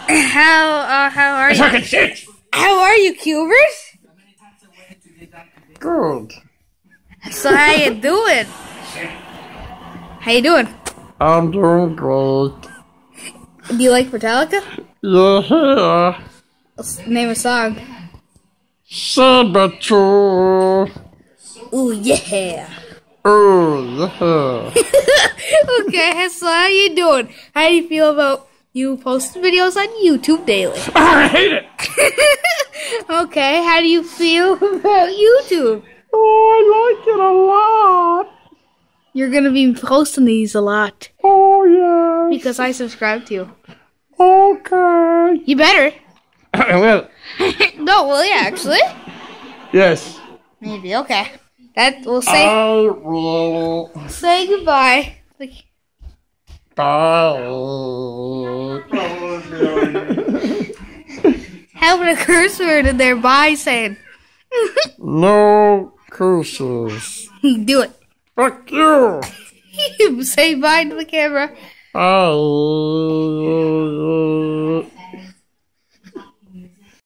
How are you? Fucking shit! How are you, Qubert? Good. So how you doing? How you doing? I'm doing great. Do you like Metallica? Yeah. Let's name a song. Saboteur. Ooh yeah. Oh, yeah. Okay, so how you doing? How do you feel about you posting videos on YouTube daily? I hate it. Okay, how do you feel about YouTube? Oh, I like it a lot. You're gonna be posting these a lot Oh, yeah. because I subscribe to you. Okay. You better. I will. No, will you actually? Yes. Maybe. Okay. That we'll say. I will. Say goodbye. Bye. Having a curse word in there. Bye, saying. No curses. Do it. Fuck you. Say bye to the camera. Bye.